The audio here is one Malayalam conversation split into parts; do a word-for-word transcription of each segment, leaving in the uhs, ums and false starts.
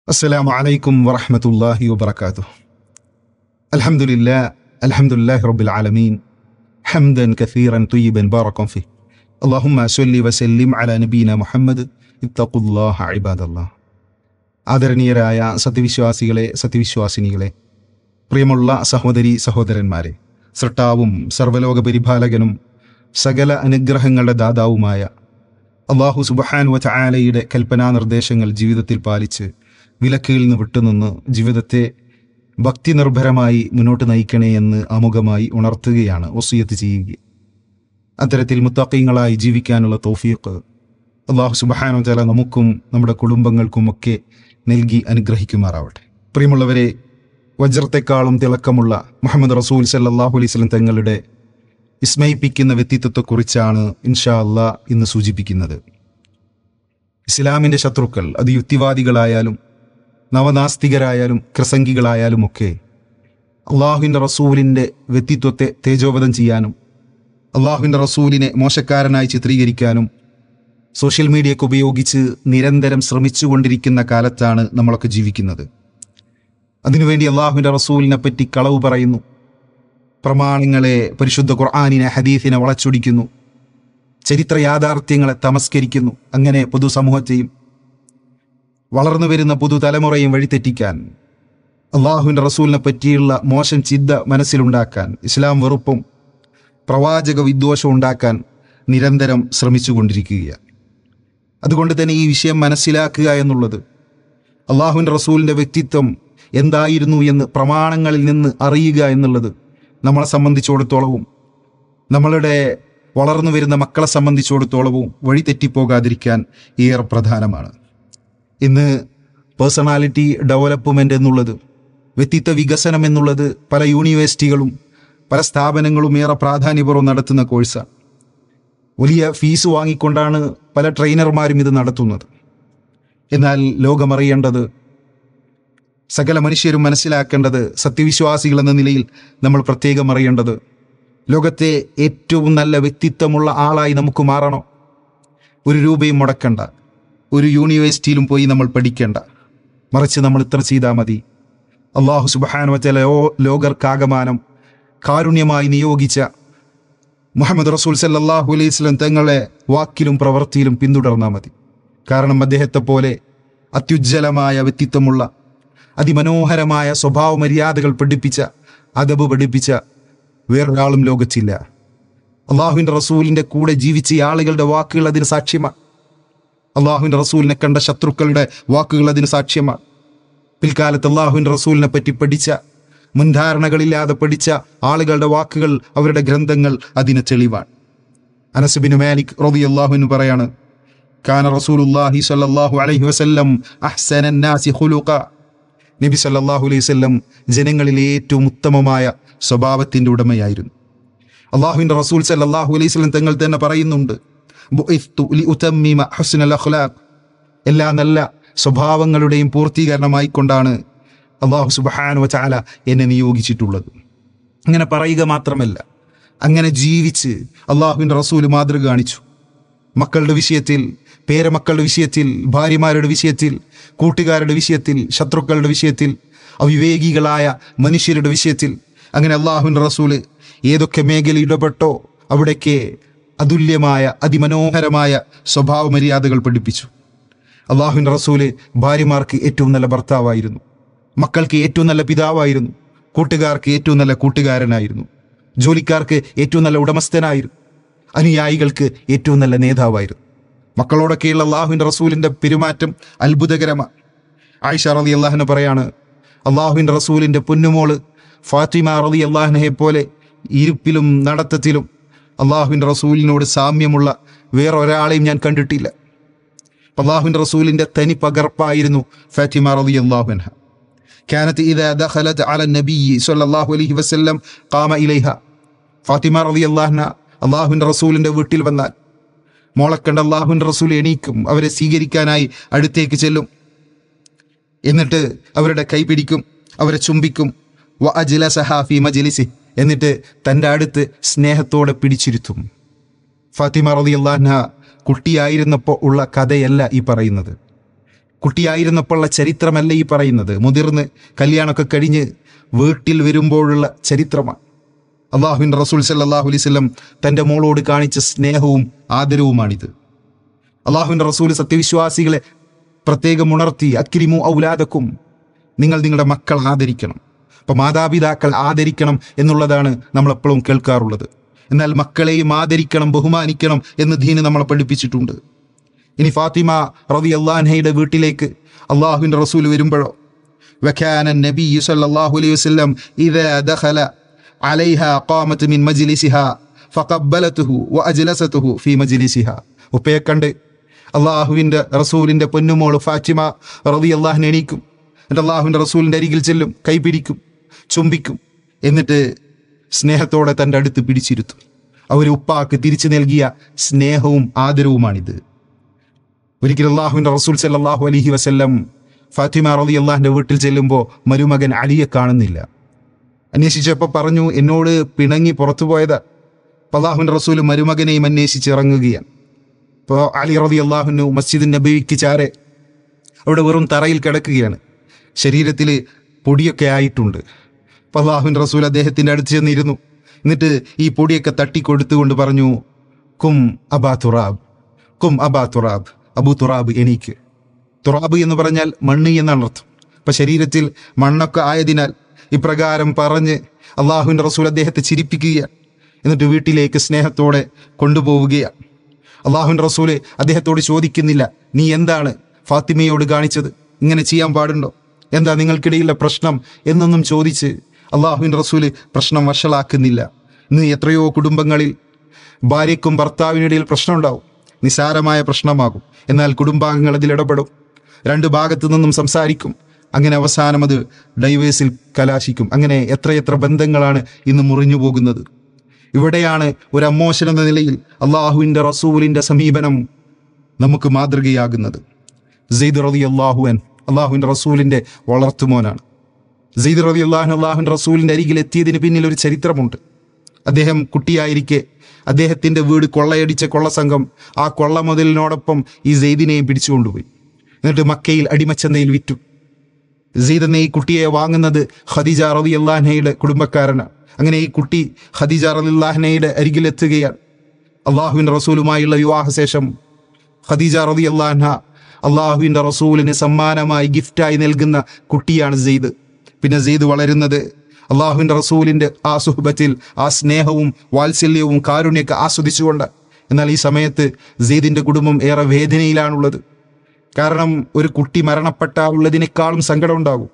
അസ്സലാമു അലൈക്കും വറഹ്മത്തുള്ളാഹി വബറകാതുഹു. അൽഹംദുലില്ലാ അൽഹംദുലില്ലാഹി റബ്ബിൽ ആലമീൻ ഹംദൻ കസീറൻ ത്വയ്യിബൻ ബാറകൻ ഫീഹി. അല്ലാഹുമ്മ സ്വല്ലി വസല്ലിം അലാ നബീന മുഹമ്മദ് ഇത്തഖുല്ലാഹ ഇബാദല്ലാഹ്. ആദരണീയരായ സത്യവിശ്വാസികളെ, സത്യവിശ്വാസിനികളെ, പ്രിയമുള്ള സഹോദരി സഹോദരന്മാരെ, സൃഷ്ടാവും സർവ്വലോക പരിപാലകനും സകല അനുഗ്രഹങ്ങളുടെ ദാതാവുമായ അല്ലാഹു സുബ്ഹാനഹു വ തആലയുടെ കൽപ്പനാ നിർദ്ദേശങ്ങൾ ജീവിതത്തിൽ പാലിച്ച് വിലക്കുകളിൽ നിന്ന് വിട്ടുനിന്ന് ജീവിതത്തെ ഭക്തി നിർഭരമായി മുന്നോട്ട് നയിക്കണേ എന്ന് ആമുഖമായി ഉണർത്തുകയാണ്, വസിയത്ത് ചെയ്യുക. അത്തരത്തിൽ മുത്തഖീങ്ങളായി ജീവിക്കാനുള്ള തൗഫീഖ് അല്ലാഹു സുബ്ഹാനഹു വ തആല നമുക്കും നമ്മുടെ കുടുംബങ്ങൾക്കുമൊക്കെ നൽകി അനുഗ്രഹിക്കുമാറാവട്ടെ. പ്രിയമുള്ളവരെ, വജ്രത്തെക്കാളും തിളക്കമുള്ള മുഹമ്മദ് റസൂൽ സല്ലല്ലാഹു അലൈഹി വസല്ലം തങ്ങളുടെ വിസ്മയിപ്പിക്കുന്ന വ്യക്തിത്വത്തെക്കുറിച്ചാണ് ഇൻഷാ അല്ലാഹ് ഇന്ന് സൂചിപ്പിക്കുന്നത്. ഇസ്ലാമിൻ്റെ ശത്രുക്കൾ, അത് യുക്തിവാദികളായാലും നവനാസ്തികരായാലും ക്രിസംഗികളായാലും ഒക്കെ അള്ളാഹുവിൻ്റെ റസൂലിൻ്റെ വ്യക്തിത്വത്തെ തേജോവധം ചെയ്യാനും അള്ളാഹുവിൻ്റെ റസൂലിനെ മോശക്കാരനായി ചിത്രീകരിക്കാനും സോഷ്യൽ മീഡിയയൊക്കെ ഉപയോഗിച്ച് നിരന്തരം ശ്രമിച്ചുകൊണ്ടിരിക്കുന്ന കാലത്താണ് നമ്മളൊക്കെ ജീവിക്കുന്നത്. അതിനുവേണ്ടി അള്ളാഹുവിൻ്റെ റസൂലിനെ പറ്റി കളവ് പറയുന്നു, പ്രമാണങ്ങളെ, പരിശുദ്ധ ഖുർആനിനെ, ഹദീസിനെ വളച്ചൊടിക്കുന്നു, ചരിത്ര യാഥാർത്ഥ്യങ്ങളെ തമസ്കരിക്കുന്നു. അങ്ങനെ പൊതുസമൂഹത്തെയും വളർന്നു വരുന്ന പുതുതലമുറയും വഴിതെറ്റിക്കാൻ, അള്ളാഹുവിൻ്റെ റസൂലിനെ പറ്റിയുള്ള മോശം ചിന്ത മനസ്സിലുണ്ടാക്കാൻ, ഇസ്ലാം വെറുപ്പും പ്രവാചക വിദ്വേഷവും ഉണ്ടാക്കാൻ നിരന്തരം ശ്രമിച്ചു കൊണ്ടിരിക്കുകയാണ്. അതുകൊണ്ട് തന്നെ ഈ വിഷയം മനസ്സിലാക്കുക എന്നുള്ളത്, അള്ളാഹുവിൻ്റെ റസൂലിൻ്റെ വ്യക്തിത്വം എന്തായിരുന്നു എന്ന് പ്രമാണങ്ങളിൽ നിന്ന് അറിയുക എന്നുള്ളത് നമ്മളെ സംബന്ധിച്ചിടത്തോളവും നമ്മളുടെ വളർന്നു വരുന്ന മക്കളെ സംബന്ധിച്ചിടത്തോളവും വഴി തെറ്റിപ്പോകാതിരിക്കാൻ ഏറെ പ്രധാനമാണ്. ഇന്ന് പേഴ്സണാലിറ്റി ഡെവലപ്മെൻ്റ് എന്നുള്ളത്, വ്യക്തിത്വ വികസനം എന്നുള്ളത് പല യൂണിവേഴ്സിറ്റികളും പല സ്ഥാപനങ്ങളും ഏറെ പ്രാധാന്യപൂർവ്വം നടത്തുന്ന കോഴ്സാണ്. വലിയ ഫീസ് വാങ്ങിക്കൊണ്ടാണ് പല ട്രെയിനർമാരും ഇത് നടത്തുന്നത്. എന്നാൽ ലോകമറിയേണ്ടത്, സകല മനുഷ്യരും മനസ്സിലാക്കേണ്ടത്, സത്യവിശ്വാസികൾ എന്ന നിലയിൽ നമ്മൾ പ്രത്യേകം അറിയേണ്ടത്, ലോകത്തെ ഏറ്റവും നല്ല വ്യക്തിത്വമുള്ള ആളായി നമുക്ക് മാറണം. ഒരു രൂപയും മുടക്കണ്ട, ഒരു യൂണിവേഴ്സിറ്റിയിലും പോയി നമ്മൾ പഠിക്കേണ്ട, മറിച്ച് നമ്മൾ ഇത്ര ചെയ്താൽ മതി. അള്ളാഹു സുബ്ഹാനഹു വ തആല ലോകർക്കാകമാനം കാരുണ്യമായി നിയോഗിച്ച മുഹമ്മദ് റസൂൽ സല്ലല്ലാഹു അലൈഹി വസല്ലം തങ്ങളെ വാക്കിലും പ്രവൃത്തിയിലും പിന്തുടർന്നാൽ മതി. കാരണം അദ്ദേഹത്തെ പോലെ അത്യുജ്വലമായ വ്യക്തിത്വമുള്ള, അതിമനോഹരമായ സ്വഭാവ മര്യാദകൾ പഠിപ്പിച്ച, അദബ് പഠിപ്പിച്ച വേറൊരാളും ലോകത്തില്ല. അള്ളാഹുവിൻ്റെ റസൂലിൻ്റെ കൂടെ ജീവിച്ച ആളുകളുടെ വാക്കുകൾ അതിന് സാക്ഷ്യമാണ്. അള്ളാഹുവിൻ്റെ റസൂലിനെ കണ്ട ശത്രുക്കളുടെ വാക്കുകൾ അതിന് സാക്ഷ്യമാണ്. പിൽക്കാലത്ത് അള്ളാഹുവിൻ്റെ റസൂലിനെ പറ്റി പഠിച്ച, മുൻധാരണകളില്ലാതെ പഠിച്ച ആളുകളുടെ വാക്കുകൾ, അവരുടെ ഗ്രന്ഥങ്ങൾ അതിന് തെളിവാണ്. അനസ് ബിൻ മാലിക് റളിയല്ലാഹു അൻഹു പറയാണ്, കാന റസൂലുള്ളാഹി സ്വല്ലല്ലാഹു അലൈഹി വസല്ലം അഹ്സനൻ നാസി ഖുലുഖ. നബി സല്ലല്ലാഹു അലൈഹി വസല്ലം ജനങ്ങളിലെ ഏറ്റവും ഉത്തമമായ സ്വഭാവത്തിൻ്റെ ഉടമയായിരുന്നു. അള്ളാഹുവിൻ്റെ റസൂൽ സല്ലല്ലാഹു അലൈഹി വസല്ലം തങ്ങൾ തന്നെ പറയുന്നുണ്ട്, ബുഇസ്തു ലിഉതമ്മിമ ഹുസ്നൽ അഖ്ലാഖ്. എല്ലാ നല്ല സ്വഭാവങ്ങളുടെയും പൂർത്തീകരണമായിക്കൊണ്ടാണ് അള്ളാഹു സുബ്ഹാനഹു വ തആല എന്നെ നിയോഗിച്ചിട്ടുള്ളത്. അങ്ങനെ പറയുക മാത്രമല്ല, അങ്ങനെ ജീവിച്ച് അള്ളാഹുവിൻ്റെ റസൂൽ മാതൃക കാണിച്ചു. മക്കളുടെ വിഷയത്തിൽ, പേരമക്കളുടെ വിഷയത്തിൽ, ഭാര്യമാരുടെ വിഷയത്തിൽ, കൂട്ടുകാരുടെ വിഷയത്തിൽ, ശത്രുക്കളുടെ വിഷയത്തിൽ, അവിവേകികളായ മനുഷ്യരുടെ വിഷയത്തിൽ, അങ്ങനെ അള്ളാഹുവിൻ്റെ റസൂൽ ഏതൊക്കെ മേഖല ഇടപെട്ടോ അവിടേക്ക് അതുല്യമായ, അതിമനോഹരമായ സ്വഭാവ മര്യാദകൾ പഠിപ്പിച്ചു. അള്ളാഹുവിൻ്റെ റസൂൽ ഭാര്യമാർക്ക് ഏറ്റവും നല്ല ഭർത്താവായിരുന്നു, മക്കൾക്ക് ഏറ്റവും നല്ല പിതാവായിരുന്നു, കൂട്ടുകാർക്ക് ഏറ്റവും നല്ല കൂട്ടുകാരനായിരുന്നു, ജോലിക്കാർക്ക് ഏറ്റവും നല്ല ഉടമസ്ഥനായിരുന്നു, അനുയായികൾക്ക് ഏറ്റവും നല്ല നേതാവായിരുന്നു. മക്കളോടൊക്കെയുള്ള അള്ളാഹുവിൻ്റെ റസൂലിൻ്റെ പെരുമാറ്റം അത്ഭുതകരമാണ്. ആയിഷ റളിയല്ലാഹു അൻഹ പറയാണ്, അള്ളാഹുവിൻ്റെ റസൂലിൻ്റെ പൊന്നുമോള് ഫാത്തിമ റളിയല്ലാഹു അൻഹയെ പോലെ ഇരുപ്പിലും നടത്തത്തിലും അള്ളാഹുവിൻ്റെ റസൂലിനോട് സാമ്യമുള്ള വേറൊരാളെയും ഞാൻ കണ്ടിട്ടില്ല. അള്ളാഹുവിൻ്റെ റസൂലിൻ്റെ തനി പകർപ്പായിരുന്നു ഫാത്തിമ റളിയല്ലാഹു അൻഹ. കാനത്ത് ഇദാ ദഖലത് അല നബിയ്യി സ്വല്ലല്ലാഹു അലൈഹി വസല്ലം ഖാമ ഇലൈഹ. ഫാത്തിമ റളിയല്ലാഹു അൻഹ അള്ളാഹുവിൻ്റെ റസൂലിൻ്റെ വീട്ടിൽ വന്നാൽ മോളെ കണ്ട് അള്ളാഹുവിൻ്റെ റസൂൽ എണീക്കും, അവരെ സ്വീകരിക്കാനായി അടുത്തേക്ക് ചെല്ലും. എന്നിട്ട് അവരുടെ കൈ പിടിക്കും, അവരെ ചുംബിക്കും. വ അജ്ലസഹാ ഫീ മജ്ലിസി, എന്നിട്ട് തൻ്റെ അടുത്ത് സ്നേഹത്തോടെ പിടിച്ചിരുത്തും. ഫാത്തിമ റളിയല്ലാഹു അൻഹ കുട്ടിയായിരുന്നപ്പോൾ ഉള്ള കഥയല്ല ഈ പറയുന്നത്. കുട്ടിയായിരുന്നപ്പോഴുള്ള ചരിത്രമല്ല ഈ പറയുന്നത്, മുതിർന്ന് കല്യാണമൊക്കെ കഴിഞ്ഞ് വീട്ടിൽ വരുമ്പോഴുള്ള ചരിത്രമാണ്. അള്ളാഹുവിൻ്റെ റസൂൽ സല്ലല്ലാഹു അലൈഹി വസല്ലം തൻ്റെ മോളോട് കാണിച്ച സ്നേഹവും ആദരവുമാണിത്. അള്ളാഹുവിൻ്റെ റസൂൽ സത്യവിശ്വാസികളെ പ്രത്യേകം ഉണർത്തി, അക്രിമു ഔലാദക്കും, നിങ്ങൾ നിങ്ങളുടെ മക്കൾ ആദരിക്കണം. അപ്പോൾ മാതാപിതാക്കൾ ആദരിക്കണം എന്നുള്ളതാണ് നമ്മളെപ്പോഴും കേൾക്കാറുള്ളത്. എന്നാൽ മക്കളെയും ആദരിക്കണം, ബഹുമാനിക്കണം എന്ന് ദീന് നമ്മളെ പഠിപ്പിച്ചിട്ടുണ്ട്. ഇനി ഫാത്തിമ റളിയല്ലാഹു അൻഹയുടെ വീട്ടിലേക്ക് അള്ളാഹുവിൻ്റെ റസൂൽ വരുമ്പോഴോ, വകാന നബിയ്യു സല്ലല്ലാഹു അലൈഹി വസല്ലം ഇദാ ദഖല അലൈഹാ ഖാമത് മിൻ മജ്ലിസിഹാ ഫഖബ്ബലതുഹു വഅജ്ലസതുഹു ഫീ മജ്ലിസിഹാ. ഉപ്പയെ കണ്ട് അള്ളാഹുവിൻ്റെ റസൂലിൻ്റെ പൊന്നുമോൾ ഫാത്തിമ റളിയല്ലാഹു അൻഹ എണീക്കും, എന്നിട്ട് അള്ളാഹുവിൻ്റെ റസൂലിൻ്റെ അരികിൽ ചെല്ലും, കൈപിടിക്കും, ചുംബിക്കും, എന്നിട്ട് സ്നേഹത്തോടെ തൻ്റെ അടുത്ത് പിടിച്ചിരുത്തും. അവർ ഉപ്പാക്ക് തിരിച്ചു നൽകിയ സ്നേഹവും ആദരവുമാണിത്. ഒരിക്കൽ അള്ളാഹുവിൻ്റെ റസൂൽ സല്ലല്ലാഹു അലൈഹി വസല്ലം ഫാത്തിമ റളിയല്ലാഹുവിൻ്റെ വീട്ടിൽ ചെല്ലുമ്പോൾ മരുമകൻ അലിയെ കാണുന്നില്ല. അന്വേഷിച്ചപ്പോൾ പറഞ്ഞു, എന്നോട് പിണങ്ങി പുറത്തു പോയതാ. അപ്പോൾ അള്ളാഹുവിൻ്റെ റസൂൽ മരുമകനെയും അന്വേഷിച്ച് ഇറങ്ങുകയാണ്. അപ്പോൾ അലി റളിയല്ലാഹു മസ്ജിദ് നബവിക്ക് ചാരെ അവിടെ വെറും തറയിൽ കിടക്കുകയാണ്. ശരീരത്തിൽ പൊടിയൊക്കെ ആയിട്ടുണ്ട്. അപ്പോൾ അള്ളാഹുവിൻ്റെ റസൂൽ അദ്ദേഹത്തിൻ്റെ അടുത്ത് ചെന്നിരുന്നു. എന്നിട്ട് ഈ പൊടിയൊക്കെ തട്ടിക്കൊടുത്തുകൊണ്ട് പറഞ്ഞു, കും അബാ തുറാബ്, കും അബാ തുറാബ്, അബൂ തുറാബ് എണീക്ക്. തുറാബ് എന്ന് പറഞ്ഞാൽ മണ്ണ് എന്നാണ് അർത്ഥം. അപ്പം ശരീരത്തിൽ മണ്ണൊക്കെ ആയതിനാൽ ഇപ്രകാരം പറഞ്ഞ് അള്ളാഹുവിൻ്റെ റസൂൽ അദ്ദേഹത്തെ ചിരിപ്പിക്കുകയാണ്. എന്നിട്ട് വീട്ടിലേക്ക് സ്നേഹത്തോടെ കൊണ്ടുപോവുകയാണ്. അള്ളാഹുവിൻ്റെ റസൂൽ അദ്ദേഹത്തോട് ചോദിക്കുന്നില്ല, നീ എന്താണ് ഫാത്തിമയോട് കാണിച്ചത്, ഇങ്ങനെ ചെയ്യാൻ പാടുണ്ടോ, എന്താ നിങ്ങൾക്കിടയിലുള്ള പ്രശ്നം എന്നൊന്നും ചോദിച്ച് അള്ളാഹുവിൻ്റെ റസൂൽ പ്രശ്നം വഷളാക്കുന്നില്ല. ഇന്ന് എത്രയോ കുടുംബങ്ങളിൽ ഭാര്യയ്ക്കും ഭർത്താവിനിടയിൽ പ്രശ്നം ഉണ്ടാവും, നിസാരമായ പ്രശ്നമാകും. എന്നാൽ കുടുംബാംഗങ്ങൾ അതിൽ ഇടപെടും, രണ്ട് ഭാഗത്തു നിന്നും സംസാരിക്കും. അങ്ങനെ അവസാനം അത് ഡൈവേഴ്സിൽ കലാശിക്കും. അങ്ങനെ എത്രയെത്ര ബന്ധങ്ങളാണ് ഇന്ന് മുറിഞ്ഞു പോകുന്നത്. ഇവിടെയാണ് ഒരു അമ്മോശൻ എന്ന നിലയിൽ അള്ളാഹുവിൻ്റെ റസൂലിൻ്റെ സമീപനം നമുക്ക് മാതൃകയാകുന്നത്. സെയ്ദ് റളിയല്ലാഹു അൻഹു അള്ളാഹുവിൻ്റെ റസൂലിൻ്റെ വളർത്തുമോനാണ്. സെയ്ദ് റളിയല്ലാഹു അൻഹു അള്ളാഹുവിൻ്റെ റസൂലിൻ്റെ അരികിൽ എത്തിയതിന് പിന്നിൽ ഒരു ചരിത്രമുണ്ട്. അദ്ദേഹം കുട്ടിയായിരിക്കെ അദ്ദേഹത്തിൻ്റെ വീട് കൊള്ളയടിച്ച കൊള്ളസംഘം ആ കൊള്ള മുതലിനോടൊപ്പം ഈ സെയ്ദിനെയും പിടിച്ചുകൊണ്ടുപോയി. എന്നിട്ട് മക്കയിൽ അടിമച്ചന്തയിൽ വിറ്റു. സെയ്ദ് എന്ന ഈ കുട്ടിയെ വാങ്ങുന്നത് ഖദീജ റളിയല്ലാഹു അൻഹയുടെ കുടുംബക്കാരനാണ്. അങ്ങനെ ഈ കുട്ടി ഖദീജ റളിയല്ലാഹു അൻഹയുടെ അരികിലെത്തുകയാണ്. അള്ളാഹുവിൻ്റെ റസൂലുമായുള്ള വിവാഹശേഷം ഖദീജ റളിയല്ലാഹു അൻഹ അള്ളാഹുവിൻ്റെ റസൂലിന് സമ്മാനമായി ഗിഫ്റ്റായി നൽകുന്ന കുട്ടിയാണ് സെയ്ദ്. പിന്നെ സെയ്ദ് വളരുന്നത് അള്ളാഹുവിൻ്റെ റസൂലിൻ്റെ ആ സുഹബത്തിൽ ആ സ്നേഹവും വാത്സല്യവും കാരുണ്യൊക്കെ ആസ്വദിച്ചുകൊണ്ട്. എന്നാൽ ഈ സമയത്ത് സെയ്ദിൻ്റെ കുടുംബം ഏറെ വേദനയിലാണുള്ളത്. കാരണം ഒരു കുട്ടി മരണപ്പെട്ടാലുള്ളതിനേക്കാളും സങ്കടം ഉണ്ടാകും.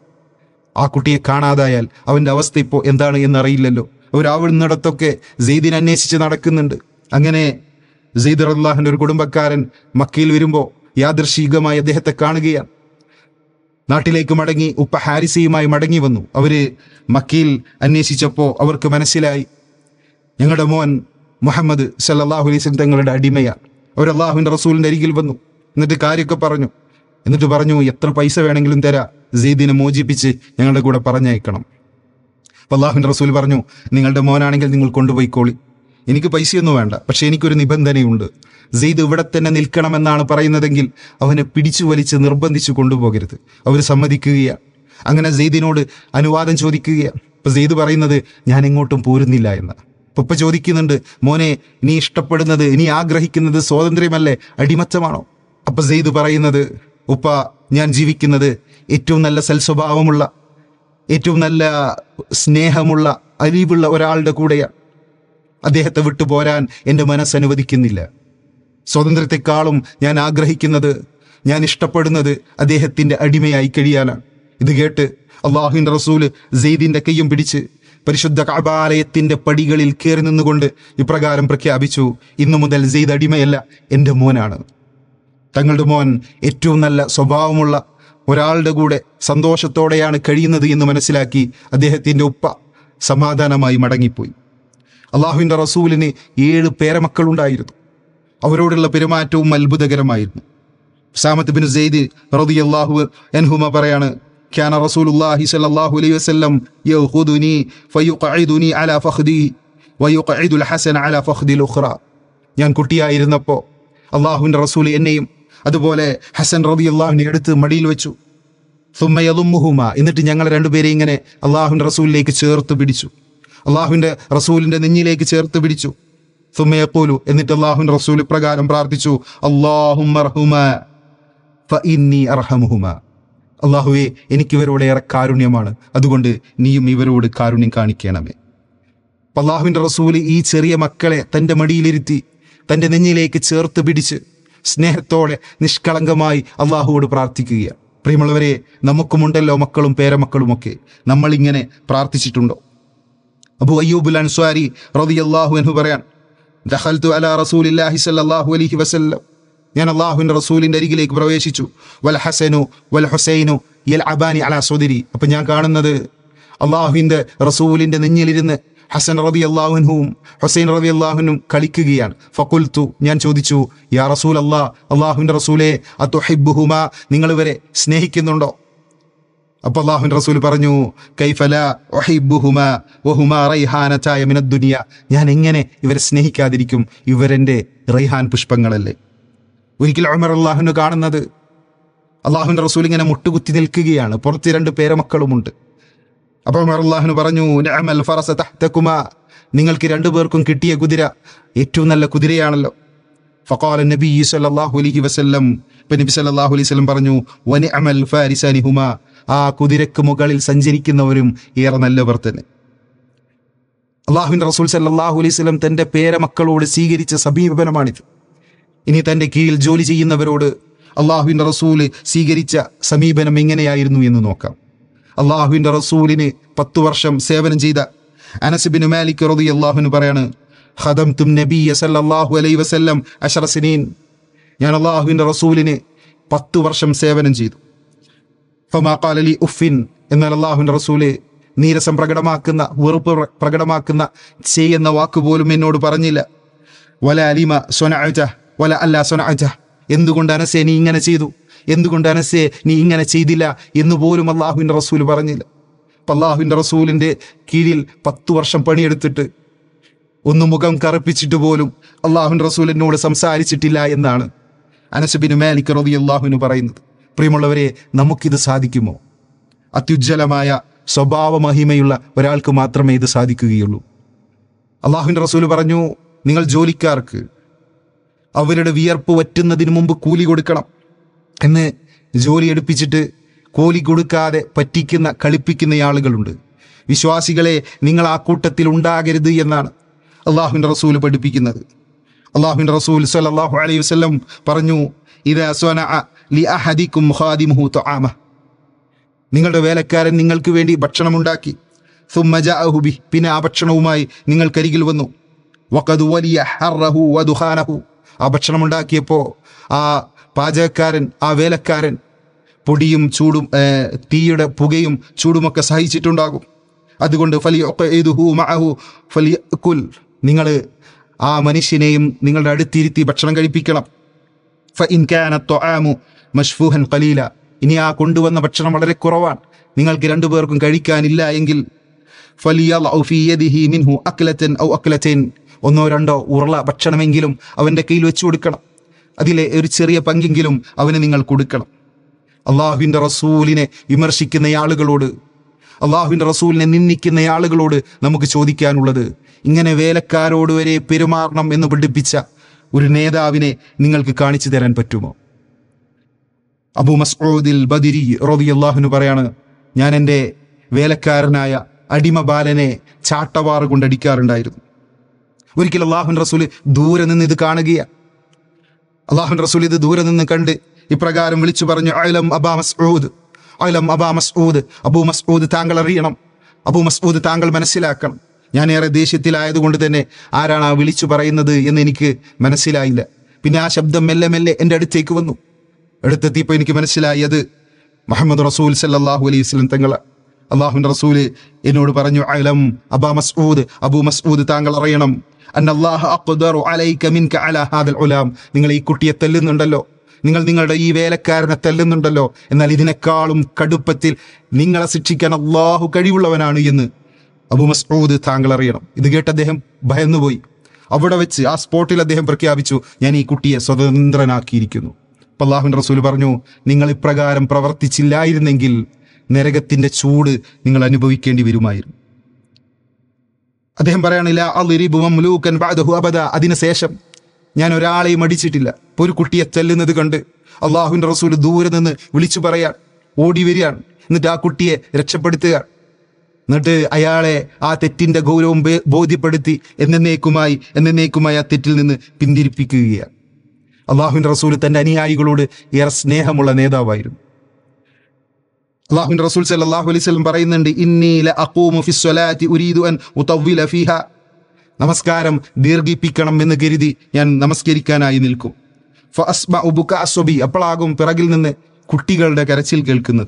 ആ കുട്ടിയെ കാണാതായാൽ അവൻ്റെ അവസ്ഥ ഇപ്പോൾ എന്താണ് എന്നറിയില്ലല്ലോ. അവരാവുന്നിടത്തൊക്കെ സെയ്ദിനെ അന്വേഷിച്ച് നടക്കുന്നുണ്ട്. അങ്ങനെ സെയ്ദ് റളിയല്ലാഹുവിൻ്റെ ഒരു കുടുംബക്കാരൻ മക്കയിൽ വരുമ്പോൾ യാദൃശ്ചികമായി അദ്ദേഹത്തെ കാണുകയാണ്. നാട്ടിലേക്ക് മടങ്ങി ഉപ്പ ഹാരിസയുമായി മടങ്ങി വന്നു. അവർ മക്കയിൽ അന്വേഷിച്ചപ്പോൾ അവർക്ക് മനസ്സിലായി, ഞങ്ങളുടെ മോൻ മുഹമ്മദ് സല്ലല്ലാഹു അലൈഹി വസല്ലം തങ്ങളുടെ അടിമയാണ്. അവർ അള്ളാഹുവിൻ്റെ റസൂലിൻ്റെ അരികിൽ വന്നു. എന്നിട്ട് കാര്യമൊക്കെ പറഞ്ഞു. എന്നിട്ട് പറഞ്ഞു, എത്ര പൈസ വേണമെങ്കിലും തരാം, സെയ്ദിനെ മോചിപ്പിച്ച് ഞങ്ങളുടെ കൂടെ പറഞ്ഞയക്കണം. അപ്പോൾ അള്ളാഹുവിൻ്റെ റസൂൽ പറഞ്ഞു, നിങ്ങളുടെ മോനാണെങ്കിൽ നിങ്ങൾ കൊണ്ടുപോയിക്കോളി, എനിക്ക് പൈസയൊന്നും വേണ്ട, പക്ഷേ എനിക്കൊരു നിബന്ധനയുണ്ട്. സെയ്ദ് ഇവിടെ തന്നെ നിൽക്കണമെന്നാണ് പറയുന്നതെങ്കിൽ അവനെ പിടിച്ചു വലിച്ച് നിർബന്ധിച്ച് കൊണ്ടുപോകരുത്. അവർ സമ്മതിക്കുകയാണ്. അങ്ങനെ സെയ്ദിനോട് അനുവാദം ചോദിക്കുകയാണ്. അപ്പോൾ സെയ്ദ് പറയുന്നത്, ഞാൻ എങ്ങോട്ടും പോരുന്നില്ല എന്ന്. അപ്പോൾ ഉപ്പ ചോദിക്കുന്നുണ്ട്, മോനെ നീ ഇഷ്ടപ്പെടുന്നത്, നീ ആഗ്രഹിക്കുന്നത് സ്വാതന്ത്ര്യമല്ലേ, അടിമത്തമാണോ? അപ്പോൾ സെയ്ദ് പറയുന്നത്, ഉപ്പ ഞാൻ ജീവിക്കുന്നത് ഏറ്റവും നല്ല സൽസ്വഭാവമുള്ള, ഏറ്റവും നല്ല സ്നേഹമുള്ള, അലിവുള്ള ഒരാളുടെ കൂടെയാണ്. അദ്ദേഹത്തെ വിട്ടുപോരാൻ എൻ്റെ മനസ്സ് അനുവദിക്കുന്നില്ല. സ്വാതന്ത്ര്യത്തെക്കാളും ഞാൻ ആഗ്രഹിക്കുന്നത്, ഞാൻ ഇഷ്ടപ്പെടുന്നത് അദ്ദേഹത്തിൻ്റെ അടിമയായി കഴിയാനാണ്. ഇത് കേട്ട് അള്ളാഹുവിൻ്റെ റസൂല് സെയ്ദിൻ്റെ കയ്യും പിടിച്ച് പരിശുദ്ധ കഅബാലയത്തിൻ്റെ പടികളിൽ കയറി നിന്നുകൊണ്ട് ഇപ്രകാരം പ്രഖ്യാപിച്ചു, ഇന്നു മുതൽ സെയ്ദ് അടിമയല്ല, എൻ്റെ മോനാണ്. തങ്ങളുടെ മോൻ ഏറ്റവും നല്ല സ്വഭാവമുള്ള ഒരാളുടെ കൂടെ സന്തോഷത്തോടെയാണ് കഴിയുന്നത് എന്ന് മനസ്സിലാക്കി അദ്ദേഹത്തിൻ്റെ ഉപ്പ സമാധാനമായി മടങ്ങിപ്പോയി. അള്ളാഹുവിൻ്റെ റസൂലിന് ഏഴ് പേരമക്കളുണ്ടായിരുന്നു. അവരോടുള്ള പെരുമാറ്റവും അത്ഭുതകരമായിരുന്നു. ഉസാമത്ത് ബിൻ സെയ്ദ് റളിയല്ലാഹു അൻഹുമ പറയാണ്, കാന റസൂലുള്ളാഹി സ്വല്ലല്ലാഹു അലൈഹി വസല്ലം യഖുദുനി ഫയുഖഇദുനി അലാ ഫഖ്ദി വയുഖഇദുൽ ഹസൻ അലാ ഫഖ്ദിൽ ഉഖ്റ. ഞാൻ കുട്ടിയായിരുന്നപ്പോൾ അള്ളാഹുവിൻ്റെ റസൂൽ എന്നെയും അതുപോലെ ഹസൻ റളിയല്ലാഹുവിനെ എടുത്ത് മടിയിൽ വെച്ചു. സുമ്മ യളുമ്മുഹുമ, എന്നിട്ട് ഞങ്ങൾ രണ്ടുപേരെ ഇങ്ങനെ അള്ളാഹുവിൻ്റെ റസൂലിലേക്ക് ചേർത്ത് പിടിച്ചു, അള്ളാഹുവിൻ്റെ റസൂലിൻ്റെ നെഞ്ഞിലേക്ക് ചേർത്ത് പിടിച്ചു. സുമ്മ യഖൂലു, എന്നിട്ട് അള്ളാഹുവിൻ്റെ റസൂൽ പ്രകാരം പ്രാർത്ഥിച്ചു, അല്ലാഹുമ്മ അർഹുമാ ഫഇന്നി അർഹമുഹുമാ, അള്ളാഹുവേ എനിക്കിവരോട് ഏറെ കാരുണ്യമാണ്, അതുകൊണ്ട് നീയും ഇവരോട് കാരുണ്യം കാണിക്കണമേ. അപ്പം അള്ളാഹുവിൻ്റെ റസൂൽ ഈ ചെറിയ മക്കളെ തൻ്റെ മടിയിലിരുത്തി തൻ്റെ നെഞ്ഞിലേക്ക് ചേർത്ത് പിടിച്ച് സ്നേഹത്തോടെ നിഷ്കളങ്കമായി അള്ളാഹുവോട് പ്രാർത്ഥിക്കുകയാണ്. പ്രിയമുള്ളവരെ, നമുക്കുമുണ്ടല്ലോ മക്കളും പേരമക്കളുമൊക്കെ. നമ്മളിങ്ങനെ പ്രാർത്ഥിച്ചിട്ടുണ്ടോ? അബൂ അയ്യൂബുൽ അൻസ്വാരി റളിയല്ലാഹു അൻഹു പറയാൻ, ദഖൽതു അലാ റസൂലില്ലാഹി സ്വല്ലല്ലാഹു അലൈഹി വസല്ലം, ഞാൻ അള്ളാഹുവിൻ്റെ റസൂലിൻ്റെ അരികിലേക്ക് പ്രവേശിച്ചു. വൽ ഹസനു വൽ ഹുസൈനു യൽഅബാനി അലാ സുദരി, അപ്പം ഞാൻ കാണുന്നത് അള്ളാഹുവിൻ്റെ റസൂലിൻ്റെ നെഞ്ഞിലിരുന്ന് ഹസൻ റളിയല്ലാഹു അൻഹുവും ഹുസൈൻ റളിയല്ലാഹു അൻഹും കളിക്കുകയാണ്. ഫഖുൽതു, ഞാൻ ചോദിച്ചു, യാ റസൂൽ അല്ലാഹ്, അള്ളാഹുവിൻ്റെ റസൂലേ, അതുഹിബ്ബുഹുമാ, നിങ്ങൾ ഇവരെ സ്നേഹിക്കുന്നുണ്ടോ? അപ്പോൾ അള്ളാഹുവിൻ്റെ റസൂൽ പറഞ്ഞു, കൈഫ ലാ ഉഹിബ്ബുഹുമാ വഹുമാ റൈഹാനതായ മിനദ് ദുനിയ, ഞാൻ എങ്ങനെ ഇവരെ സ്നേഹിക്കാതിരിക്കും, ഇവരെൻ്റെ റൈഹാൻ പുഷ്പങ്ങളല്ലേ. ഒരിക്കൽ ഉമർ അള്ളാഹുവിന് കാണുന്നത് അള്ളാഹുവിൻ്റെ റസൂൽ ഇങ്ങനെ മുട്ടുകുത്തി നിൽക്കുകയാണ്, പുറത്ത് രണ്ട് പേരമക്കളുമുണ്ട്. അപ്പോൾ ഉമർ അള്ളാഹുവിന് പറഞ്ഞു, നിഅമൽ ഫറസ തഹ്തകുമാ, നിങ്ങൾക്ക് രണ്ടു പേർക്കും കിട്ടിയ കുതിര ഏറ്റവും നല്ല കുതിരയാണല്ലോ. ഫഖാല നബി സല്ലല്ലാഹു അലൈഹി വസല്ലം, ഇപ്പം നബി സല്ലല്ലാഹു അലൈഹി വസല്ലം പറഞ്ഞു, വനിഅമൽ ഫാരിസാനിഹുമാ, ആ കുതിരക്ക് മുകളിൽ സഞ്ചരിക്കുന്നവരും ഏറെ നല്ലവർ തന്നെ. അള്ളാഹുവിൻ്റെ റസൂൽ സല്ലല്ലാഹു അലൈഹി വസല്ലം തൻ്റെ പേരമക്കളോട് സ്വീകരിച്ച സമീപനമാണിത്. ഇനി തൻ്റെ കീഴിൽ ജോലി ചെയ്യുന്നവരോട് അള്ളാഹുവിൻ്റെ റസൂല് സ്വീകരിച്ച സമീപനം എങ്ങനെയായിരുന്നു എന്ന് നോക്കാം. അള്ളാഹുവിൻ്റെ റസൂലിന് പത്തു വർഷം സേവനം ചെയ്ത അനസ് ബിൻ മാലിക് റളിയല്ലാഹു അൻഹു പറയാണ്, ഖദംതും നബിയ സല്ലല്ലാഹു അലൈഹി വസല്ലം അശറ സിനീൻ, ഞാൻ അള്ളാഹുവിൻ്റെ റസൂലിന് പത്തു വർഷം സേവനം ചെയ്തു. ഫമാ ഖാല ലി ഉഫിൻ, എന്നാൽ അള്ളാഹുവിൻ്റെ റസൂല് നീരസം പ്രകടമാക്കുന്ന, വെറുപ്പ് പ്രകടമാക്കുന്ന, ചെയ്യുന്ന വാക്കുപോലും എന്നോട് പറഞ്ഞില്ല. വല അലിമ സ്വനഅത വല അല്ലാ സ്വനഅത, എന്തുകൊണ്ട് അനസേ നീ ഇങ്ങനെ ചെയ്തു, എന്തുകൊണ്ട് അനസേ നീ ഇങ്ങനെ ചെയ്തില്ല എന്ന് പോലും അള്ളാഹുവിൻ്റെ റസൂൽ പറഞ്ഞില്ല. അപ്പം അള്ളാഹുവിൻ്റെ റസൂലിൻ്റെ കീഴിൽ പത്തു വർഷം പണിയെടുത്തിട്ട് ഒന്ന് മുഖം കറുപ്പിച്ചിട്ട് പോലും അള്ളാഹുവിൻ്റെ റസൂൽ എന്നോട് സംസാരിച്ചിട്ടില്ല എന്നാണ് അനസ് ബിൻ മാലിക് റളിയല്ലാഹു അൻഹു പറയുന്നത്. പ്രിയമുള്ളവരെ, നമുക്കിത് സാധിക്കുമോ? അത്യുജ്വലമായ സ്വഭാവ മഹിമയുള്ള ഒരാൾക്ക് മാത്രമേ ഇത് സാധിക്കുകയുള്ളൂ. അള്ളാഹുവിൻ്റെ റസൂൽ പറഞ്ഞു, നിങ്ങൾ ജോലിക്കാർക്ക് അവരുടെ വിയർപ്പ് വറ്റുന്നതിന് മുമ്പ് കൂലി കൊടുക്കണം എന്ന് ജോലി എടുപ്പിച്ചിട്ട് കൂലി കൊടുക്കാതെ പറ്റിക്കുന്ന, കളിപ്പിക്കുന്ന ആളുകളുണ്ട്. വിശ്വാസികളെ, നിങ്ങൾ ആ കൂട്ടത്തിൽ ഉണ്ടാകരുത് എന്നാണ് അള്ളാഹുവിൻ്റെ റസൂൽ പഠിപ്പിക്കുന്നത്. അള്ളാഹുവിൻ്റെ റസൂൽ സ്വല്ലല്ലാഹു അലൈഹി വസല്ലം പറഞ്ഞു, ഇദാ സ്വനഅ ലി അഹദികും ഖാദിമുഹു തആമ, നിങ്ങളുടെ വേലക്കാരൻ നിങ്ങൾക്ക് വേണ്ടി ഭക്ഷണമുണ്ടാക്കി, സുമ്മ ജാഅഹു ബി, പിന്നെ ആ ഭക്ഷണവുമായി നിങ്ങൾക്കരികിൽ വന്നു, വഖദ് വലിയ ഹർറഹു വദുഖാനഹു, ആ ഭക്ഷണമുണ്ടാക്കിയപ്പോൾ ആ പാചകക്കാരൻ, ആ വേലക്കാരൻ പൊടിയും ചൂടും തീയുടെ പുകയും ചൂടുമൊക്കെ സഹിച്ചിട്ടുണ്ടാകും. അതുകൊണ്ട് ഫലിയുഖഇദുഹു മഅഹു ഫലിയകുൽ, നിങ്ങൾ ആ മനുഷ്യനെയും നിങ്ങളുടെ അടുത്തിരുത്തി ഭക്ഷണം കഴിപ്പിക്കണം. ഫഇൻ കാന ത്വആമു മശ്ഫൂഹൻ ഖലീല, ഇനി ആ കൊണ്ടുവന്ന ഭക്ഷണം വളരെ കുറവാണ്, നിങ്ങൾക്ക് രണ്ടുപേർക്കും കഴിക്കാനില്ല എങ്കിൽ ഫലിയളഉ ഫീ യദിഹി മിൻഹു അക്ലതൻ ഔ അക്ലതൈൻ, ഒന്നോ രണ്ടോ ഉരുള ഭക്ഷണമെങ്കിലും അവൻ്റെ കയ്യിൽ വെച്ചു കൊടുക്കണം, അതിലെ ഒരു ചെറിയ പങ്കെങ്കിലും അവന് നിങ്ങൾ കൊടുക്കണം. അള്ളാഹുവിൻ്റെ റസൂലിനെ വിമർശിക്കുന്ന ആളുകളോട്, അള്ളാഹുവിൻ്റെ റസൂലിനെ നിന്ദിക്കുന്ന ആളുകളോട് നമുക്ക് ചോദിക്കാനുള്ളത്, ഇങ്ങനെ വേലക്കാരോട് വരെ പെരുമാറണം എന്ന് പഠിപ്പിച്ച ഒരു നേതാവിനെ നിങ്ങൾക്ക് കാണിച്ചു തരാൻ പറ്റുമോ? അബൂ മസ്ഊദിൽ ബദരി റളിയല്ലാഹു അൻഹു പറയാണ്, ഞാൻ എൻ്റെ വേലക്കാരനായ അടിമ ബാലനെ ചാട്ടവാറ് കൊണ്ടടിക്കാറുണ്ടായിരുന്നു. ഒരിക്കൽ അള്ളാഹുവിൻ്റെ റസൂല് ദൂരെ നിന്ന് ഇത് കാണുകയാണ്. അള്ളാഹുവിൻ്റെ റസൂൽ ഇത് ദൂരെ നിന്ന് കണ്ട് ഇപ്രകാരം വിളിച്ചു പറഞ്ഞു, അലം അബാ മസ്ഊദ്, അലം അബാ മസ്ഊദ്, അബൂ മസ്ഊദ് താങ്കൾ അറിയണം, അബൂ മസ്ഊദ് താങ്കൾ മനസ്സിലാക്കണം. ഞാൻ ഏറെ ദേഷ്യത്തിലായതുകൊണ്ട് തന്നെ ആരാണ് ആ വിളിച്ചു പറയുന്നത് എന്ന് എനിക്ക് മനസ്സിലായില്ല. പിന്നെ ആ ശബ്ദം മെല്ലെ മെല്ലെ എൻ്റെ അടുത്തേക്ക് വന്നു. അടുത്തെത്തിയപ്പോൾ എനിക്ക് മനസ്സിലായി അത് മുഹമ്മദ് റസൂൽ സല്ലല്ലാഹു അലൈഹി വസല്ലം തങ്ങൾ. അള്ളാഹുവിൻ്റെ റസൂല് എന്നോട് പറഞ്ഞു, അലം അബാ മസ്ഊദ്, അബൂ മസ്ഊദ് താങ്കൾ അറിയണം, അന്നല്ലാഹ അഖ്ദറു അലൈക മിൻക അലാ ഹാദൽ ഉലാം, നിങ്ങൾ ഈ കുട്ടിയെ തല്ലുന്നുണ്ടല്ലോ, നിങ്ങൾ നിങ്ങളുടെ ഈ വേലക്കാരനെ തല്ലുന്നുണ്ടല്ലോ, എന്നാൽ ഇതിനേക്കാളും കടുപ്പത്തിൽ നിങ്ങളെ ശിക്ഷിക്കാൻ അള്ളാഹു കഴിവുള്ളവനാണ് എന്ന് അബൂ മസ്ഊദ് താങ്കൾ അറിയണം. ഇത് കേട്ട് അദ്ദേഹം ഭയന്നുപോയി. അവിടെ വെച്ച് ആ സ്പോട്ടിൽ അദ്ദേഹം പ്രഖ്യാപിച്ചു, ഞാൻ ഈ കുട്ടിയെ സ്വതന്ത്രനാക്കിയിരിക്കുന്നു. അപ്പം അള്ളാഹുവിൻ്റെ റസൂൽ പറഞ്ഞു, നിങ്ങൾ ഇപ്രകാരം പ്രവർത്തിച്ചില്ലായിരുന്നെങ്കിൽ നരകത്തിൻ്റെ ചൂട് നിങ്ങൾ അനുഭവിക്കേണ്ടി വരുമായിരുന്നു. അദ്ദേഹം പറയാനില്ല അബദ, അതിനുശേഷം ഞാൻ ഒരാളെയും അടിച്ചിട്ടില്ല. ഇപ്പോൾ ഒരു കുട്ടിയെ ചെല്ലുന്നത് കണ്ട് അള്ളാഹുവിൻ്റെ റസൂൽ ദൂരെ നിന്ന് വിളിച്ചു പറയാൻ ഓടി വരികയാണ്. എന്നിട്ട് ആ കുട്ടിയെ രക്ഷപ്പെടുത്തുക, എന്നിട്ട് അയാളെ ആ തെറ്റിൻ്റെ ഗൗരവം ബോധ്യപ്പെടുത്തി എന്നേക്കുമായി എന്നേക്കുമായി ആ തെറ്റിൽ നിന്ന് പിന്തിരിപ്പിക്കുകയാണ്. അള്ളാഹുവിൻ്റെ റസൂൽ തൻ്റെ അനുയായികളോട് ഏറെ സ്നേഹമുള്ള നേതാവായിരുന്നു. അള്ളാഹുവിൻ്റെ റസൂൽ സല്ലല്ലാഹു അലൈഹി വസല്ലം പറയുന്നുണ്ട്, ഇന്നി ലഅഖൂമു ഫിസ്സലാത്തി ഉരീദു അൻ ഉതവ്വില ഫീഹാ, നമസ്കാരം ദീർഘിപ്പിക്കണം എന്ന് കരുതി ഞാൻ നമസ്കരിക്കാനായി നിൽക്കും. ഫഅസ്മഉ ബുകാഅ അസ്സബി, അപ്പോഴാകും പിറകിൽ നിന്ന് കുട്ടികളുടെ കരച്ചിൽ കേൾക്കുന്നത്.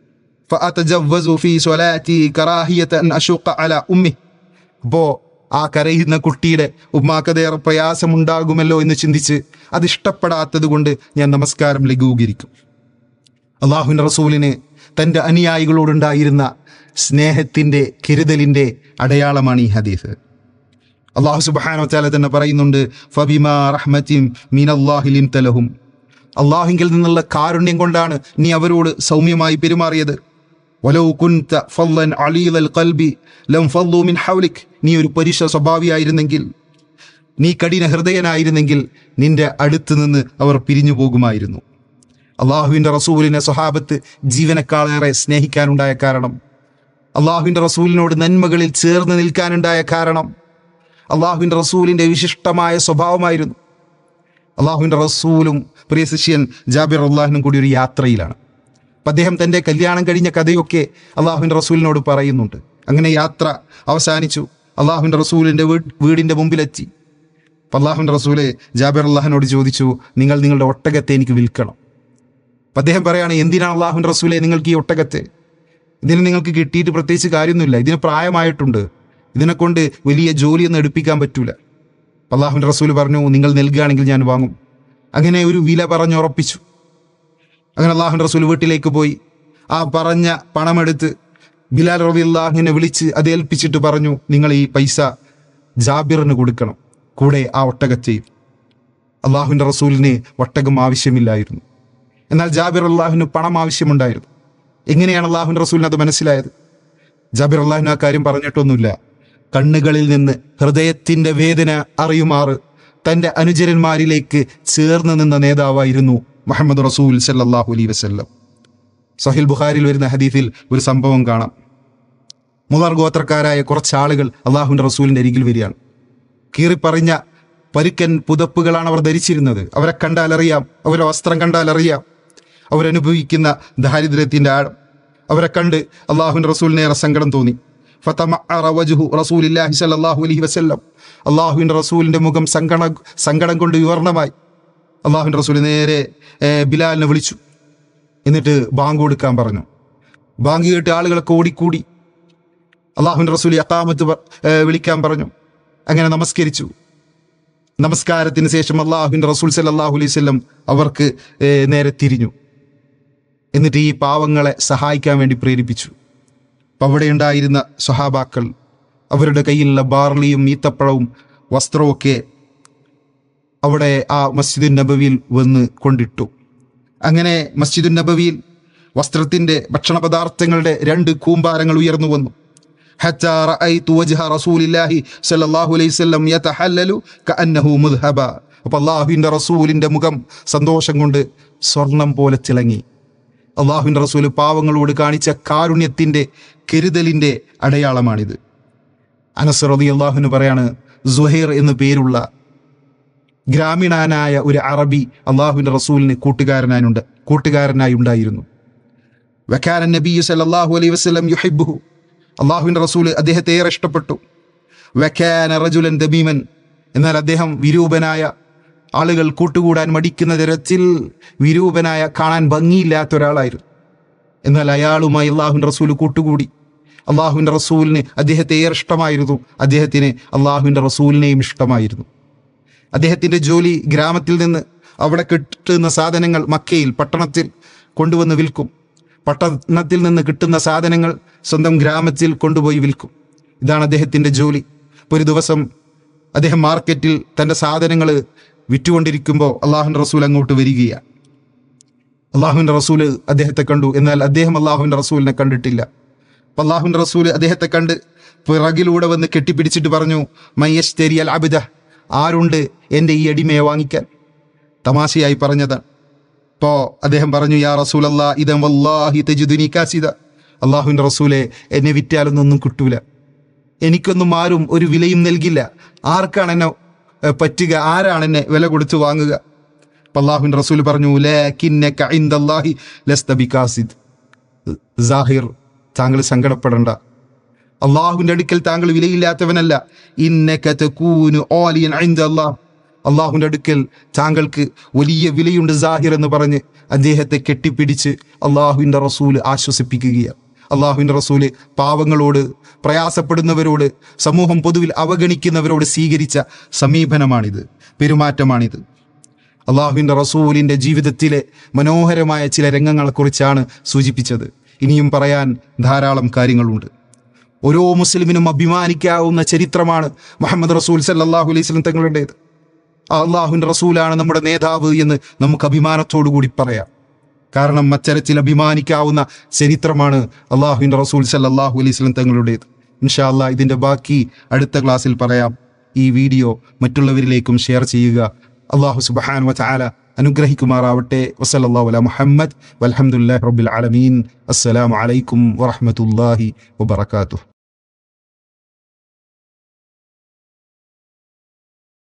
ഫഅതജവ്വസു ഫീ സ്വലാത്തി കറാഹിയത അൻ അശുഖ അലാ ഉമ്മി, അപ്പോൾ ആ കരയുന്ന കുട്ടിയുടെ ഉമ്മാക്കതേറെ പ്രയാസമുണ്ടാകുമല്ലോ എന്ന് ചിന്തിച്ച് അതിഷ്ടപ്പെടാത്തത് കൊണ്ട് ഞാൻ നമസ്കാരം ലഘൂകരിക്കും. അള്ളാഹുവിൻ്റെ റസൂലിന് തൻ്റെ അനുയായികളോടുണ്ടായിരുന്ന സ്നേഹത്തിൻ്റെ കരുതലിൻ്റെ അടയാളമാണ് ഈ ഹദീസ്. അള്ളാഹു സുബ്ഹാനഹു വ തആല തന്നെ പറയുന്നുണ്ട്, ഫബിമാ റഹ്മത്തിൻ മിനല്ലാഹി ലിൻത ലഹും, അള്ളാഹുവിൽ നിന്നുള്ള കാരുണ്യം കൊണ്ടാണ് നീ അവരോട് സൗമ്യമായി പെരുമാറിയത്. വലൗ കുൻത ഫല്ലൻ അലീലൽ ഖൽബി ലം ഫല്ലു മിൻ ഹൗലിക്, നീ ഒരു പരുഷ സ്വഭാവിയായിരുന്നെങ്കിൽ, നീ കഠിന ഹൃദയനായിരുന്നെങ്കിൽ നിന്റെ അടുത്ത് നിന്ന് അവർ പിരിഞ്ഞു പോകുമായിരുന്നു. അള്ളാഹുവിൻ്റെ റസൂലിനെ സ്വഹാബത്ത് ജീവനക്കാളേറെ സ്നേഹിക്കാനുണ്ടായ കാരണം, അള്ളാഹുവിൻ്റെ റസൂലിനോട് നന്മകളിൽ ചേർന്ന് നിൽക്കാനുണ്ടായ കാരണം അള്ളാഹുവിൻ്റെ റസൂലിൻ്റെ വിശിഷ്ടമായ സ്വഭാവമായിരുന്നു. അള്ളാഹുവിൻ്റെ റസൂലും പ്രിയ ശിഷ്യൻ ജാബിർ അള്ളാഹിനും കൂടി ഒരു യാത്രയിലാണ്. അപ്പം അദ്ദേഹം തൻ്റെ കല്യാണം കഴിഞ്ഞ കഥയൊക്കെ അള്ളാഹുവിൻ്റെ റസൂലിനോട് പറയുന്നുണ്ട്. അങ്ങനെ യാത്ര അവസാനിച്ചു. അള്ളാഹുവിൻ്റെ റസൂലിൻ്റെ വീട് വീടിൻ്റെ മുമ്പിലെത്തി. അപ്പം അള്ളാഹുവിൻ്റെ റസൂല് ജാബിർ അള്ളാഹിനോട് ചോദിച്ചു, നിങ്ങൾ നിങ്ങളുടെ ഒട്ടകത്തെ എനിക്ക് വിൽക്കണം. അപ്പം അദ്ദേഹം പറയാണ്, എന്തിനാണ് അള്ളാഹുവിൻ്റെ റസൂലെ നിങ്ങൾക്ക് ഈ ഒട്ടകത്തെ? ഇതിന് നിങ്ങൾക്ക് കിട്ടിയിട്ട് പ്രത്യേകിച്ച് കാര്യമൊന്നുമില്ല, ഇതിന് പ്രായമായിട്ടുണ്ട്, ഇതിനെക്കൊണ്ട് വലിയ ജോലിയൊന്നും എടുപ്പിക്കാൻ പറ്റൂല. അള്ളാഹുവിൻ്റെ റസൂൽ പറഞ്ഞു, നിങ്ങൾ നൽകുകയാണെങ്കിൽ ഞാൻ വാങ്ങും. അങ്ങനെ ഒരു വില പറഞ്ഞുറപ്പിച്ചു. അങ്ങനെ അള്ളാഹുവിൻ്റെ റസൂൽ വീട്ടിലേക്ക് പോയി ആ പറഞ്ഞ പണമെടുത്ത് ബിലാൽ റളിയല്ലാഹുവിനെ വിളിച്ച് അത് ഏൽപ്പിച്ചിട്ട് പറഞ്ഞു, നിങ്ങൾ ഈ പൈസ ജാബിറിന് കൊടുക്കണം, കൂടെ ആ ഒട്ടകത്തെയും. അള്ളാഹുവിൻ്റെ റസൂലിന് ഒട്ടകം ആവശ്യമില്ലായിരുന്നു, എന്നാൽ ജാബിർ അള്ളാഹുവിന് പണം ആവശ്യമുണ്ടായിരുന്നു. എങ്ങനെയാണ് അള്ളാഹുവിൻ്റെ റസൂലിന് അത് മനസ്സിലായത്? ജാബിർ അള്ളാഹുവിന് ആ കാര്യം പറഞ്ഞിട്ടൊന്നുമില്ല. കണ്ണുകളിൽ നിന്ന് ഹൃദയത്തിൻ്റെ വേദന അറിയുമാറ് തൻ്റെ അനുചരന്മാരിലേക്ക് ചേർന്ന് നിന്ന നേതാവായിരുന്നു മുഹമ്മദ് റസൂൽ സല്ലല്ലാഹു അലൈഹി വസല്ലം. സഹീൽ ബുഖാരിയിൽ വരുന്ന ഹദീസിൽ ഒരു സംഭവം കാണാം. മുദർ ഗോത്രക്കാരായ കുറച്ച് ആളുകൾ അള്ളാഹുവിൻ്റെ റസൂലിൻ്റെ അരികിൽ വരികയാണ്. കീറിപ്പറിഞ്ഞ പരുക്കൻ പുതപ്പുകളാണ് അവർ ധരിച്ചിരുന്നത്. അവരെ കണ്ടാലറിയാം, അവരെ വസ്ത്രം കണ്ടാലറിയാം അവരനുഭവിക്കുന്ന ദാരിദ്ര്യത്തിൻ്റെ ആഴം. അവരെ കണ്ട് അള്ളാഹുവിൻ്റെ റസൂലിനേറെ സങ്കടം തോന്നി. ഫതമഅറ വജ്ഹു റസൂലില്ലാഹി സ്വല്ലല്ലാഹു അലൈഹി വസല്ലം, അള്ളാഹുവിൻ്റെ റസൂലിൻ്റെ മുഖം സങ്കട സങ്കടം കൊണ്ട് വിവർണമായി. അള്ളാഹുവിൻ്റെ റസൂൽ നേരെ ബിലാലിനെ വിളിച്ചു. എന്നിട്ട് ബാങ്ക് കൊടുക്കാൻ പറഞ്ഞു. ബാങ്ക് കേട്ട് ആളുകളൊക്കെ ഓടിക്കൂടി. അള്ളാഹുവിൻ്റെ റസൂൽ ഇഖാമത്ത് വിളിക്കാൻ പറഞ്ഞു. അങ്ങനെ നമസ്കരിച്ചു. നമസ്കാരത്തിന് ശേഷം അള്ളാഹുവിൻ്റെ റസൂൽ സല്ലല്ലാഹു അലൈഹി വസല്ലം അവർക്ക് നേരെ തിരിഞ്ഞു. എന്നിട്ട് ഈ പാവങ്ങളെ സഹായിക്കാൻ വേണ്ടി പ്രേരിപ്പിച്ചു. അപ്പം അവിടെ ഉണ്ടായിരുന്ന സ്വഹാബാക്കൾ അവരുടെ കയ്യിലുള്ള ബാർലിയും ഈത്തപ്പഴവും വസ്ത്രമൊക്കെ അവിടെ ആ മസ്ജിദുൻ നബവിയിൽ വന്ന് കൊണ്ടിട്ടു. അങ്ങനെ മസ്ജിദുൻ നബവിയിൽ വസ്ത്രത്തിൻ്റെ ഭക്ഷണ പദാർത്ഥങ്ങളുടെ രണ്ട് കൂമ്പാരങ്ങൾ ഉയർന്നു വന്നു. ഹത്താ റഅയ്തു വജ്ഹ റസൂലില്ലാഹി സ്വല്ലല്ലാഹു അലൈഹി വസല്ലം യതഹല്ലലു കഅന്നഹു മുദ്ഹബ. അപ്പോൾ അള്ളാഹുവിൻ്റെ റസൂലിൻ്റെ മുഖം സന്തോഷം കൊണ്ട് സ്വർണം പോലെ തിളങ്ങി. അള്ളാഹുവിൻ്റെ റസൂൽ പാവങ്ങളോട് കാണിച്ച കാരുണ്യത്തിൻ്റെ കരുതലിൻ്റെ അടയാളമാണിത്. അനസ് റളിയല്ലാഹു അൻഹു പറയാണ്, സുഹൈർ എന്നു പേരുള്ള ഗ്രാമീണനായ ഒരു അറബി അള്ളാഹുവിൻ്റെ റസൂലിന് കൂട്ടുകാരനായുണ്ട് കൂട്ടുകാരനായി ഉണ്ടായിരുന്നു. വകാന നബിയ്യു സല്ലല്ലാഹു അലൈഹി വസല്ലം യുഹിബ്ബുഹു, അള്ളാഹുവിൻ്റെ റസൂൽ അദ്ദേഹത്തെ ഏറെ ഇഷ്ടപ്പെട്ടു. വകാന റജുലൻ ദമീമൻ, എന്നാൽ അദ്ദേഹം വിരൂപനായ, ആളുകൾ കൂട്ടുകൂടാൻ മടിക്കുന്ന തരത്തിൽ വിരൂപനായ, കാണാൻ ഭംഗിയില്ലാത്ത ഒരാളായിരുന്നു. എന്നാൽ അയാളുമായി അള്ളാഹുവിൻ്റെ റസൂൽ കൂട്ടുകൂടി. അള്ളാഹുവിൻ്റെ റസൂലിന് അദ്ദേഹത്തെ ഏറെ ഇഷ്ടമായിരുന്നു. അദ്ദേഹത്തിന് അള്ളാഹുവിൻ്റെ റസൂലിനെയും ഇഷ്ടമായിരുന്നു. അദ്ദേഹത്തിൻ്റെ ജോലി ഗ്രാമത്തിൽ നിന്ന് അവിടെ കിട്ടുന്ന സാധനങ്ങൾ മക്കയിൽ പട്ടണത്തിൽ കൊണ്ടുവന്ന് വിൽക്കും. പട്ടണത്തിൽ നിന്ന് കിട്ടുന്ന സാധനങ്ങൾ സ്വന്തം ഗ്രാമത്തിൽ കൊണ്ടുപോയി വിൽക്കും. ഇതാണ് അദ്ദേഹത്തിൻ്റെ ജോലി. ഇപ്പോൾ ഒരു ദിവസം അദ്ദേഹം മാർക്കറ്റിൽ തൻ്റെ സാധനങ്ങൾ വിറ്റുകൊണ്ടിരിക്കുമ്പോൾ അള്ളാഹുവിൻ്റെ റസൂൽ അങ്ങോട്ട് വരികയാണ്. അള്ളാഹുവിൻ്റെ റസൂല് അദ്ദേഹത്തെ കണ്ടു, എന്നാൽ അദ്ദേഹം അള്ളാഹുവിൻ്റെ റസൂലിനെ കണ്ടിട്ടില്ല. അപ്പം അള്ളാഹുവിൻ്റെ റസൂല് അദ്ദേഹത്തെ കണ്ട് പിറകിലൂടെ വന്ന് കെട്ടിപ്പിടിച്ചിട്ട് പറഞ്ഞു, മയ്യശ്തരി അൽ അബ്ദ, ആരുണ്ട് എൻ്റെ ഈ അടിമയെ വാങ്ങിക്കാൻ? തമാശയായി പറഞ്ഞതാണ്. അപ്പോൾ അദ്ദേഹം പറഞ്ഞു, യാ റസൂലല്ലാ ഇദൻ വല്ലാഹി തജിദുനി കാസിദ, അള്ളാഹുവിൻ്റെ റസൂലെ എന്നെ വിറ്റാലൊന്നും കിട്ടൂല, എനിക്കൊന്നും ആരും ഒരു വിലയും നൽകില്ല. ആർക്കാണ് എന്നെ പറ്റുക? ആരാണ് എന്നെ വില കൊടുത്ത് വാങ്ങുക? അപ്പം അള്ളാഹുവിൻ്റെ റസൂൽ പറഞ്ഞു, ലാകിന്നക ഇൻദല്ലാഹി ലസ്ത ബികാസിദ്, സാഹിർ, താങ്കൾ സങ്കടപ്പെടണ്ട, അള്ളാഹുവിൻ്റെ അടുക്കൽ താങ്കൾ വിലയില്ലാത്തവനല്ല. ഇന്നക തകൂനു ആലിയൻ ഇൻദല്ലാഹ്, അള്ളാഹുവിൻ്റെ അടുക്കൽ താങ്കൾക്ക് വലിയ വിലയുണ്ട് സാഹിർ എന്ന് പറഞ്ഞ് അദ്ദേഹത്തെ കെട്ടിപ്പിടിച്ച് അള്ളാഹുവിൻ്റെ റസൂൽ ആശ്വസിപ്പിക്കുകയാണ്. അള്ളാഹുവിൻ്റെ റസൂല് പാവങ്ങളോട്, പ്രയാസപ്പെടുന്നവരോട്, സമൂഹം പൊതുവിൽ അവഗണിക്കുന്നവരോട് സ്വീകരിച്ച സമീപനമാണിത്, പെരുമാറ്റമാണിത്. അള്ളാഹുവിൻ്റെ റസൂലിൻ്റെ ജീവിതത്തിലെ മനോഹരമായ ചില രംഗങ്ങളെക്കുറിച്ചാണ് സൂചിപ്പിച്ചത്. ഇനിയും പറയാൻ ധാരാളം കാര്യങ്ങളുണ്ട്. ഓരോ മുസ്ലിമിനും അഭിമാനിക്കാവുന്ന ചരിത്രമാണ് മുഹമ്മദ് റസൂൽ സല്ലല്ലാഹു അലൈഹി വസല്ലം തങ്ങളുടേത്. അള്ളാഹുവിൻ്റെ റസൂലാണ് നമ്മുടെ നേതാവ് എന്ന് നമുക്ക് അഭിമാനത്തോടു കൂടി പറയാം. കാരണം അത്തരത്തിൽ അഭിമാനിക്കാവുന്ന ചരിത്രമാണ് അള്ളാഹുവിൻ്റെ റസൂൽ സല്ലല്ലാഹു അലൈഹി വസല്ലം തങ്ങളുടേത്. ഇൻഷാ അല്ലാഹ് ഇതിൻ്റെ ബാക്കി അടുത്ത ക്ലാസ്സിൽ പറയാം. ഈ വീഡിയോ മറ്റുള്ളവരിലേക്കും ഷെയർ ചെയ്യുക. അള്ളാഹു സുബ്ഹാനഹു വ തആല അനുഗ്രഹിക്കുമാറാവട്ടെ. വസല്ലല്ലാഹു അലാ മുഹമ്മദ് വൽഹംദുലില്ലാഹി റബ്ബിൽ ആലമീൻ. അസ്സലാമു അലൈക്കും വറഹ്മത്തുള്ളാഹി വബറകാതുഹു.